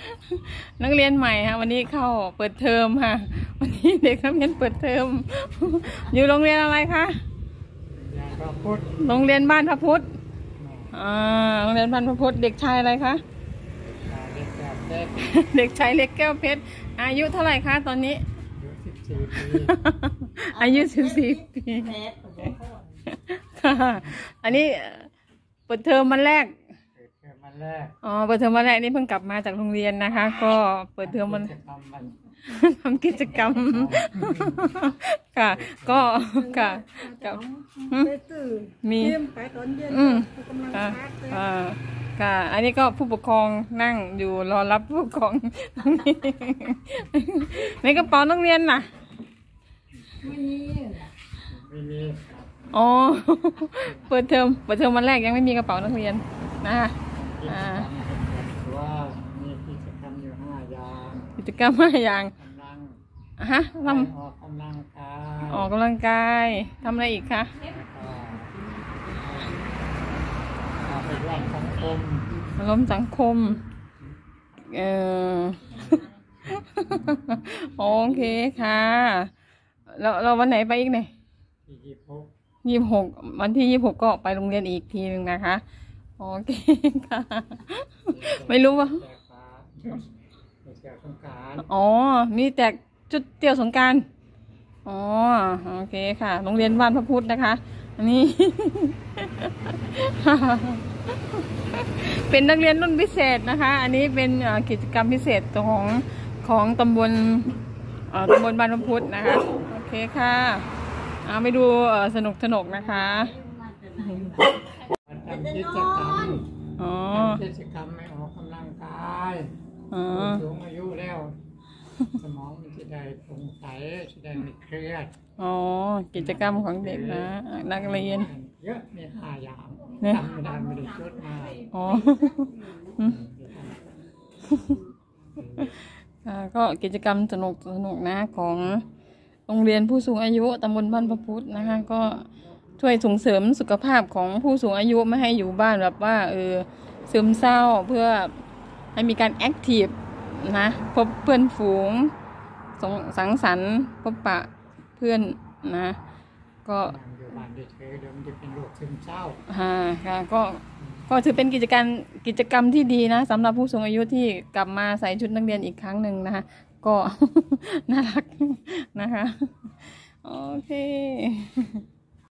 นักเรียนใหม่ฮะวันนี้เข้าเปิดเทอมค่ะวันนี้เด็กนักเรียนเปิดเทอมอยู่โรงเรียนอะไรคะโรงเรียนบ้านพระพุทธโรงเรียนบ้านพระพุทธเด็กชายอะไรคะเด็กชายเล็กแก้วเพชรอายุเท่าไหร่คะตอนนี้อายุ14 ปีอันนี้เปิดเทอมวันแรกเปิดเทอมวันแรกนี่เพิ่งกลับมาจากโรงเรียนนะคะ ก็เปิดเทอมวันทำกิจกรรมค่ะก็ค่ะกับมีค่ะอันนี้ก็ผู้ปกครองนั่งอยู่รอรับผู้ปกครองตรงนี้ในกระเป๋านักเรียนน่ะไม่มีอ๋อเปิดเทอมวันแรกยังไม่มีกระเป๋านักเรียนนะคะว่ามีกิจกรรมอยู่5 อย่างกิจกรรม5 อย่างฮะออกกำลังกายทำอะไรอีกคะไปร่วมสังคมโอเคค่ะเราวันไหนไปอีกเนี่ย26วันที่26ก็ไปโรงเรียนอีกทีหนึ่งนะคะโอเคค่ะไม่รู้ว่าอ๋อมีแจกจุดเตี่ยวสงกรานต์อ๋อโอเคค่ะโรงเรียนบ้านพระพุทธนะคะอันนี้ เป็นนักเรียนรุ่นพิเศษนะคะอันนี้เป็นกิจกรรมพิเศษของตำบลบ้านพระพุทธนะคะโอเคค่ะไปดูสนุกนะคะทำกิจกรรมไม่ออกกำลังกายสูงอายุแล้วสมองมันจะได้โปร่งใสจะได้ไม่เครียดกิจกรรมของเด็กนะนักเรียนเยอะมี5 อย่างจำไม่ได้จดมาก็กิจกรรมสนุกนะของโรงเรียนผู้สูงอายุตำบลบ้านพระพุทธนะคะก็ช่วยส่งเสริมสุขภาพของผู้สูงอายุไม่ให้อยู่บ้านแบบว่าซึมเศร้าเพื่อให้มีการแอคทีฟนะพบเพื่อนฝูงสังสรรค์พบปะเพื่อนนะก็อยู่บ้านเฉยๆเดี๋ยวมันจะเป็นโรคซึมเศร้าค่ะก็ถือเป็นกิจกรรมที่ดีนะสำหรับผู้สูงอายุที่กลับมาใส่ชุดนักเรียนอีกครั้งหนึ่งนะคะก็น่ารักนะคะโอเค